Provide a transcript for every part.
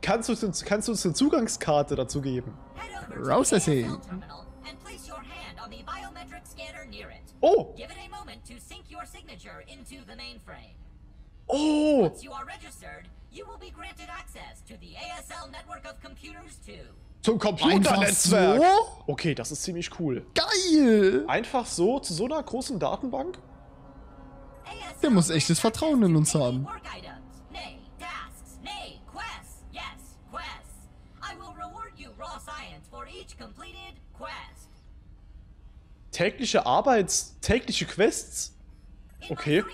Kannst du uns eine Zugangskarte dazu geben? Processing. Oh! Oh! Zum Computernetzwerk! So? Okay, das ist ziemlich cool. Geil! Einfach so, zu so einer großen Datenbank? Der muss echtes Vertrauen in uns haben. Tägliche Quests? Okay.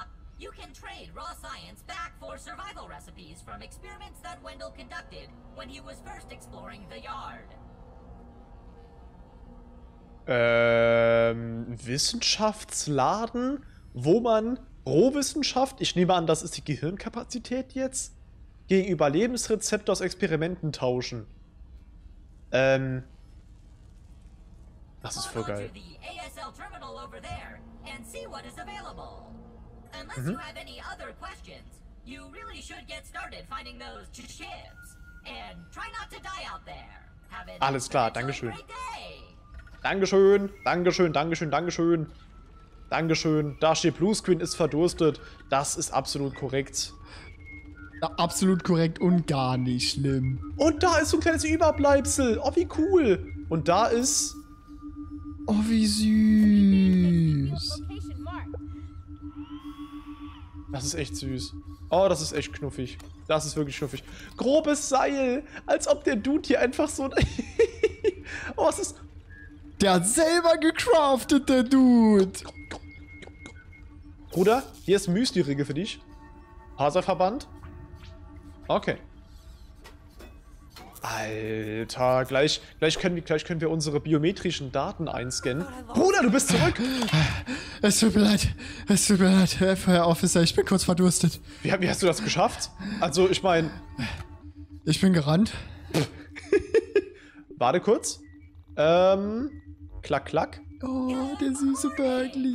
Wissenschaftsladen, wo man Rohwissenschaft, ich nehme an, das ist die Gehirnkapazität jetzt, gegen Überlebensrezepte aus Experimenten tauschen. Das ist voll geil. Mhm. Alles klar, Dankeschön. Dankeschön, Dankeschön, Dankeschön, Dankeschön. Dankeschön. Da steht Bluescreen ist verdurstet. Das ist absolut korrekt. Ja, absolut korrekt und gar nicht schlimm. Und da ist so ein kleines Überbleibsel. Oh, wie cool. Und da ist... Oh, wie süß. Das ist echt süß. Oh, das ist echt knuffig. Das ist wirklich knuffig. Grobes Seil. Als ob der Dude hier einfach so... Oh, was ist... Der hat selber gecraftet, der Dude. Bruder, hier ist ein Müsli-Riegel für dich. Faserverband. Okay. Alter, gleich können wir unsere biometrischen Daten einscannen. Bruder, du bist zurück! Es tut mir leid. Es tut mir leid, Herr Officer. Ich bin kurz verdurstet. Wie hast du das geschafft? Also, ich meine... Ich bin gerannt. Warte kurz. Klack, klack. Oh, der süße Bergli.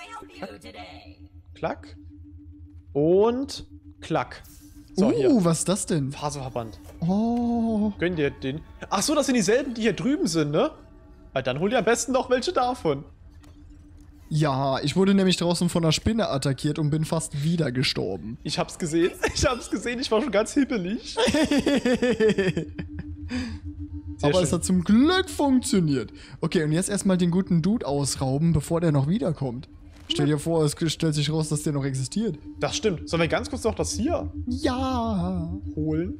Klack. Und klack. So, hier. Was ist das denn? Faserverband. Oh. Gönn dir den. Ach so, das sind dieselben, die hier drüben sind, ne? Ja, dann hol dir am besten noch welche davon. Ja, ich wurde nämlich draußen von einer Spinne attackiert und bin fast wieder gestorben. Ich hab's gesehen. Ich war schon ganz hibbelig. Aber schön. es hat zum Glück funktioniert. Okay, und jetzt erstmal den guten Dude ausrauben, bevor der noch wiederkommt. Stell dir vor, es stellt sich raus, dass der noch existiert. Das stimmt. Sollen wir ganz kurz noch das hier Ja. holen?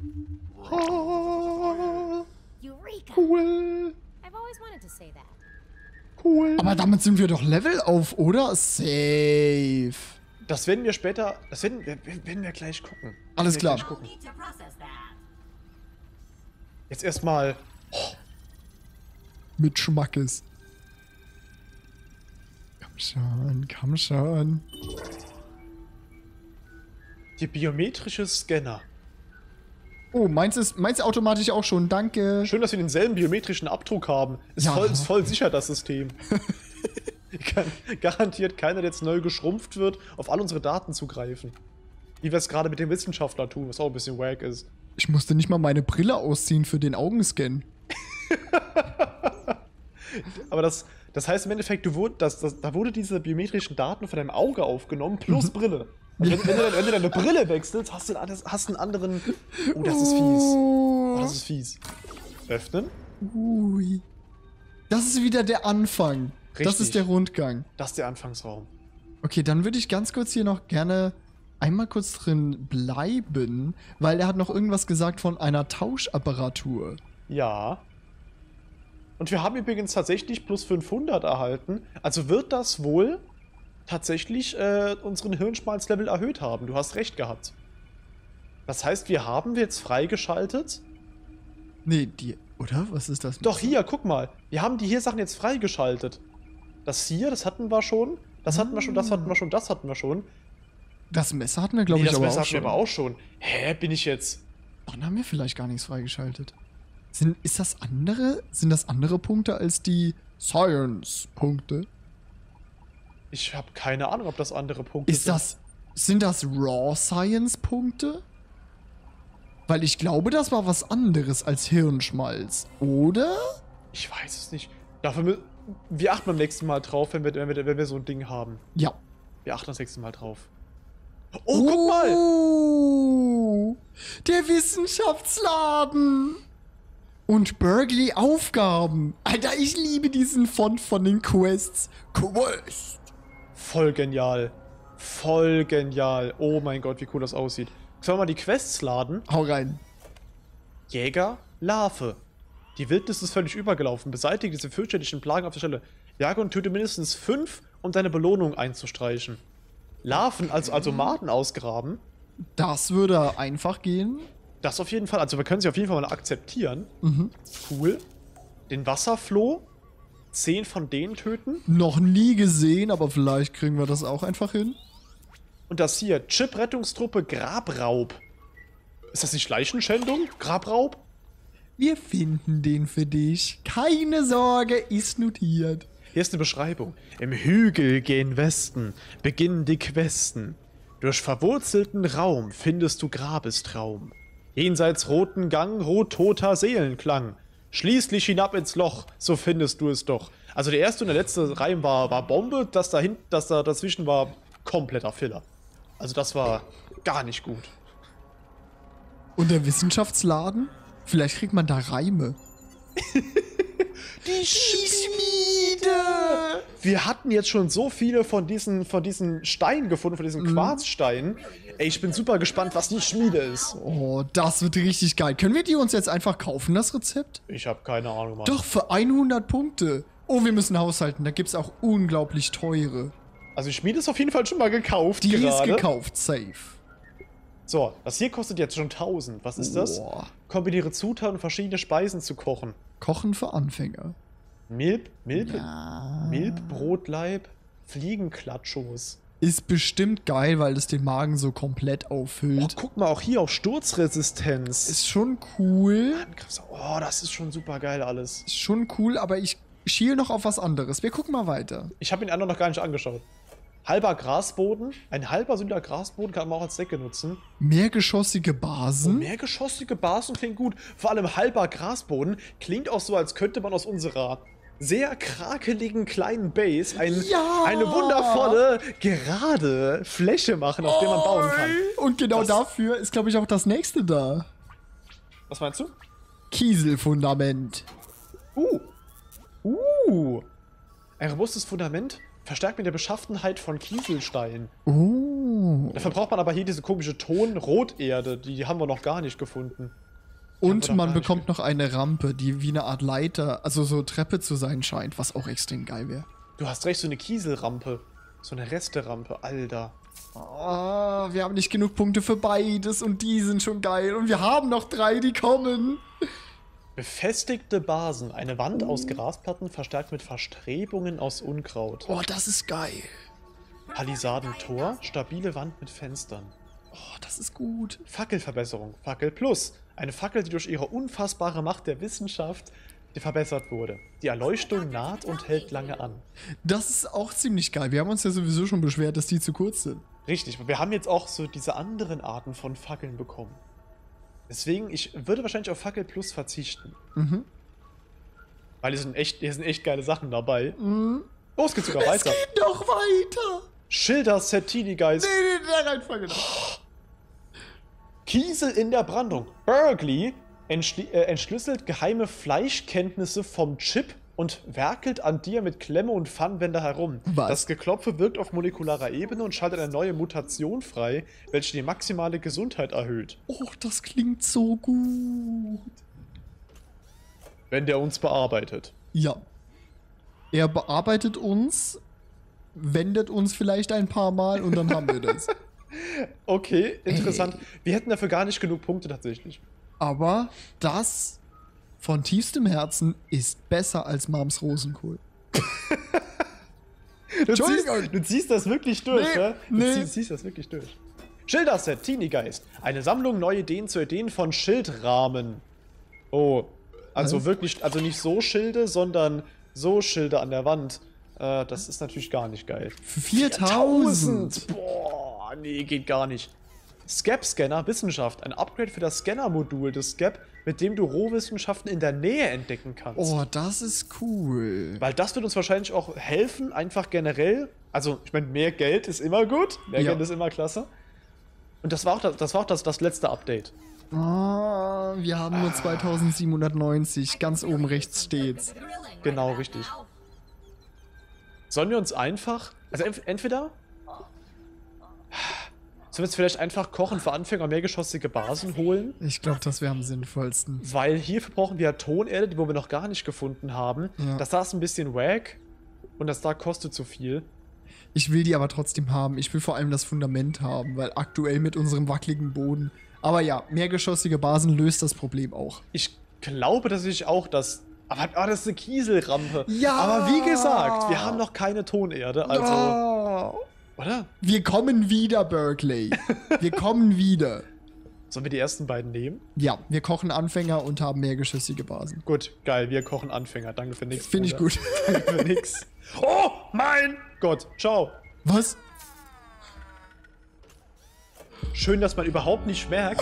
Eureka! Cool. I've always wanted to say that. Cool. Aber damit sind wir doch Level auf, oder? Safe. Das werden wir später... Das werden wir gleich gucken. Alles Werden wir klar. gleich gucken. Need to process that. Jetzt erstmal... Mit Schmackes. Komm schon, komm schon. Die biometrische Scanner. Oh, meins ist automatisch auch schon, danke. Schön, dass wir denselben biometrischen Abdruck haben. Ist, Ja. ist voll sicher, das System. Garantiert keiner, der jetzt neu geschrumpft wird, auf all unsere Daten zugreifen. Wie wir es gerade mit dem Wissenschaftler tun, was auch ein bisschen wack ist. Ich musste nicht mal meine Brille ausziehen für den Augenscan. Aber das heißt im Endeffekt, da wurde diese biometrischen Daten von deinem Auge aufgenommen, plus Brille. Also wenn du deine Brille wechselst, hast du einen anderen... Oh, das ist fies. Oh, das ist fies. Öffnen. Ui. Das ist wieder der Anfang. Das Richtig. ist der Rundgang. Das ist der Anfangsraum. Okay, dann würde ich ganz kurz hier noch gerne einmal kurz drin bleiben, weil er hat noch irgendwas gesagt von einer Tauschapparatur. Ja. Und wir haben übrigens tatsächlich plus 500 erhalten. Also wird das wohl tatsächlich unseren Hirnschmalz-Level erhöht haben. Du hast recht gehabt. Das heißt, wir haben jetzt freigeschaltet. Nee, die... Oder? Was ist das? Doch, hier, guck mal. Wir haben die hier Sachen jetzt freigeschaltet. Das hier, das hatten wir schon. Das hatten wir schon, das hatten wir schon, das hatten wir schon. Das Messer hatten wir, glaube ich, das aber Messer auch hatten wir schon. aber auch schon. Hä, bin ich jetzt... Dann haben wir vielleicht gar nichts freigeschaltet. Sind das andere Punkte als die Science-Punkte? Ich habe keine Ahnung, ob das andere Punkte sind. Sind das Raw Science-Punkte? Weil ich glaube, das war was anderes als Hirnschmalz, oder? Ich weiß es nicht. Wir achten beim nächsten Mal drauf, wenn wir so ein Ding haben. Ja. Wir achten das nächste Mal drauf. Oh, guck mal! Oh, der Wissenschaftsladen. Und Burgley Aufgaben. Alter, ich liebe diesen Font von den Quests. Quest. Voll genial. Voll genial. Oh mein Gott, wie cool das aussieht. Sollen wir mal die Quests laden? Hau rein. Jäger, Larve. Die Wildnis ist völlig übergelaufen. Beseitige diese fürchterlichen Plagen auf der Stelle. Jage und töte mindestens 5, um deine Belohnung einzustreichen. Larven, also Maden ausgraben. Das würde einfach gehen. Das auf jeden Fall. Also wir können sie auf jeden Fall mal akzeptieren. Mhm. Cool. Den Wasserfloh. 10 von denen töten. Noch nie gesehen, aber vielleicht kriegen wir das auch einfach hin. Und das hier. Chip-Rettungstruppe Grabraub. Ist das nicht Leichenschändung? Grabraub? Wir finden den für dich. Keine Sorge, ist notiert. Hier ist eine Beschreibung. Im Hügel gen Westen beginnen die Questen. Durch verwurzelten Raum findest du Grabestraum. Jenseits roten Gang, rot-toter Seelenklang. Schließlich hinab ins Loch, so findest du es doch. Also der erste und der letzte Reim war Bombe, das da dazwischen war kompletter Filler. Also das war gar nicht gut. Und der Wissenschaftsladen? Vielleicht kriegt man da Reime. Die Schmiede! Wir hatten jetzt schon so viele von diesen Steinen gefunden, von diesen Quarzsteinen. Ey, ich bin super gespannt, was die Schmiede ist. Oh, das wird richtig geil. Können wir die uns jetzt einfach kaufen, das Rezept? Ich habe keine Ahnung, Mann. Doch, für 100 Punkte. Oh, wir müssen haushalten. Da gibt's auch unglaublich teure. Also die Schmiede ist auf jeden Fall schon mal gekauft Die ist gerade. gekauft, safe. So, das hier kostet jetzt schon 1000. Was ist das? Boah. Kombiniere Zutaten, um verschiedene Speisen zu kochen. Kochen für Anfänger. Milbbrotleib, Fliegenklatschos. Ist bestimmt geil, weil es den Magen so komplett Oh, auffüllt. guck mal, auch hier auf Sturzresistenz. Ist schon cool. Oh, das ist schon super geil alles. Ist schon cool, aber ich schiel noch auf was anderes. Wir gucken mal weiter. Ich habe den anderen noch gar nicht angeschaut. Halber Grasboden. Ein halber solider Grasboden kann man auch als Decke nutzen. Mehrgeschossige Basen. Mehrgeschossige Basen klingt gut. Vor allem halber Grasboden klingt auch so, als könnte man aus unserer sehr krakeligen kleinen Base eine wundervolle, gerade Fläche machen, auf der man bauen kann. Und genau dafür ist, glaube ich, auch das nächste da. Was meinst du? Kieselfundament. Ein robustes Fundament, verstärkt mit der Beschaffenheit von Kieselstein. Oh. Dafür braucht man aber hier diese komische Ton-Roterde, die haben wir noch gar nicht gefunden. Und man bekommt noch eine Rampe, die wie eine Art Leiter, also so Treppe zu sein scheint, was auch extrem geil wäre. Du hast recht, so eine Kieselrampe. So eine Resterampe, Alter. Oh, wir haben nicht genug Punkte für beides und die sind schon geil. Und wir haben noch 3, die kommen. Befestigte Basen. Eine Wand aus Grasplatten, verstärkt mit Verstrebungen aus Unkraut. Oh, das ist geil. Palisadentor, stabile Wand mit Fenstern. Oh, das ist gut. Fackelverbesserung, Fackel Plus. Eine Fackel, die durch ihre unfassbare Macht der Wissenschaft verbessert wurde. Die Erleuchtung naht und hält lange an. Das ist auch ziemlich geil. Wir haben uns ja sowieso schon beschwert, dass die zu kurz sind. Richtig, wir haben jetzt auch so diese anderen Arten von Fackeln bekommen. Deswegen, ich würde wahrscheinlich auf Fackel Plus verzichten. Mhm. Weil hier sind echt geile Sachen dabei. Oh, es geht sogar weiter. Es geht noch weiter. Schilder Settini-Geist. Nee, der Reihenfolge noch. Kiesel in der Brandung. Burgley entschlüsselt geheime Fleischkenntnisse vom Chip und werkelt an dir mit Klemme und Pfannenwender herum. Was? Das Geklopfe wirkt auf molekularer Ebene und schaltet eine neue Mutation frei, welche die maximale Gesundheit erhöht. Oh, das klingt so gut. Wenn der uns bearbeitet. Ja. Er bearbeitet uns, wendet uns vielleicht ein paar Mal und dann haben wir das. Okay, interessant. Wir hätten dafür gar nicht genug Punkte tatsächlich. Aber das von tiefstem Herzen ist besser als Mams Rosenkohl. Du ziehst das wirklich durch, ne? Nee. Du ziehst das wirklich durch. Schilderset, Teenie-Geist. Eine Sammlung neue Ideen zu Ideen von Schildrahmen. Oh, also wirklich, also nicht so Schilde, sondern so Schilde an der Wand. Das ist natürlich gar nicht geil. Für 4000. Boah, nee, geht gar nicht. Scap-Scanner Wissenschaft. Ein Upgrade für das Scanner-Modul des Scap, mit dem du Rohwissenschaften in der Nähe entdecken kannst. Oh, das ist cool. Weil das wird uns wahrscheinlich auch helfen, einfach generell. Also, ich meine, mehr Geld ist immer gut. Mehr Ja. Geld ist immer klasse. Und das war auch das letzte Update. Ah, wir haben nur 2790. Ganz oben rechts steht's. Genau, richtig. Sollen wir uns einfach. Also, entweder. Sollen wir jetzt vielleicht einfach Kochen für Anfänger mehrgeschossige Basen holen? Ich glaube, das wäre am sinnvollsten. Weil hierfür brauchen wir ja Tonerde, die wir noch gar nicht gefunden haben. Ja. Das da ist ein bisschen wack. Und das da kostet zu viel. Ich will die aber trotzdem haben. Ich will vor allem das Fundament haben, weil aktuell mit unserem wackeligen Boden. Aber ja, mehrgeschossige Basen löst das Problem auch. Ich glaube, dass ich auch das. Aber das ist eine Kieselrampe. Ja! Aber wie gesagt, wir haben noch keine Tonerde, also. Oh. Oder? Wir kommen wieder, Berkeley. Wir kommen wieder. Sollen wir die ersten beiden nehmen? Ja, wir kochen Anfänger und haben mehrgeschossige Basen. Gut, geil, wir kochen Anfänger. Danke für nichts. Finde ich gut. Danke für nix. Oh, mein Gott. Ciao. Was? Schön, dass man überhaupt nicht merkt.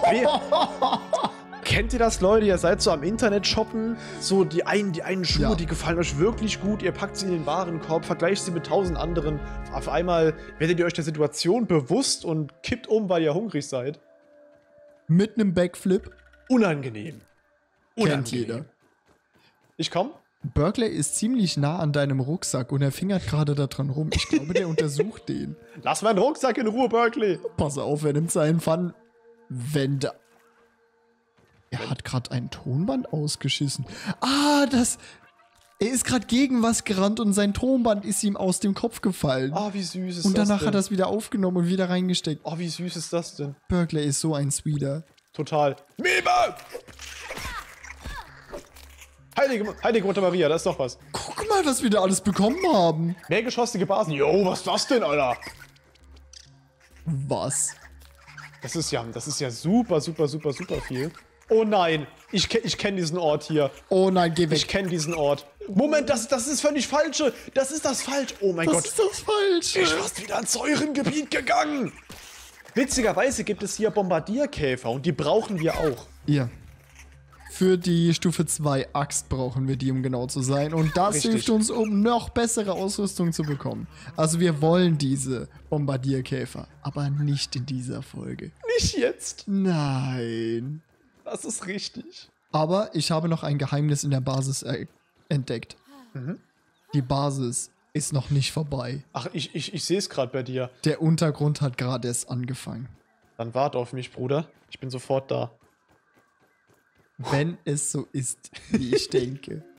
Kennt ihr das, Leute? Ihr seid so am Internet shoppen, so die einen Schuhe, Ja. die gefallen euch wirklich gut, ihr packt sie in den Warenkorb, vergleicht sie mit 1000 anderen. Auf einmal werdet ihr euch der Situation bewusst und kippt um, weil ihr hungrig seid. Mit einem Backflip? Unangenehm. Kennt jeder. Ich komm? Berkeley ist ziemlich nah an deinem Rucksack und er fingert gerade da dran rum. Ich glaube, der untersucht den. Lass meinen Rucksack in Ruhe, Berkeley. Pass auf, er nimmt seinen Pfannenwender. Er hat gerade ein Tonband ausgeschissen. Ah, das... Er ist gerade gegen was gerannt und sein Tonband ist ihm aus dem Kopf gefallen. Oh, wie süß ist und das danach denn? hat er es wieder aufgenommen und wieder reingesteckt. Oh, wie süß ist das denn? Berkeley ist so ein Sweeter. Total. Mime! Heilige Mutter Maria, da ist doch was. Guck mal, was wir da alles bekommen haben. Mehrgeschossige Basen. Jo, was ist das denn, Alter? Was? Das ist ja super, super, super, super viel. Oh nein, ich kenne diesen Ort hier. Oh nein, geh weg. Ich kenne diesen Ort. Moment, das ist völlig falsche. Das ist das falsch. Oh mein Das Gott. ist das Falsche. Ich bin fast wieder ins Säurengebiet gegangen. Witzigerweise gibt es hier Bombardierkäfer und die brauchen wir auch. Ja. Für die Stufe 2 Axt brauchen wir die, um genau zu sein. Und das Richtig. hilft uns, um noch bessere Ausrüstung zu bekommen. Also wir wollen diese Bombardierkäfer, aber nicht in dieser Folge. Nicht jetzt. Nein. Das ist richtig. Aber ich habe noch ein Geheimnis in der Basis entdeckt. Die Basis ist noch nicht vorbei. Ach, ich sehe es gerade bei dir. Der Untergrund hat gerade erst angefangen. Dann wart auf mich, Bruder. Ich bin sofort da. Wenn es so ist, wie ich denke.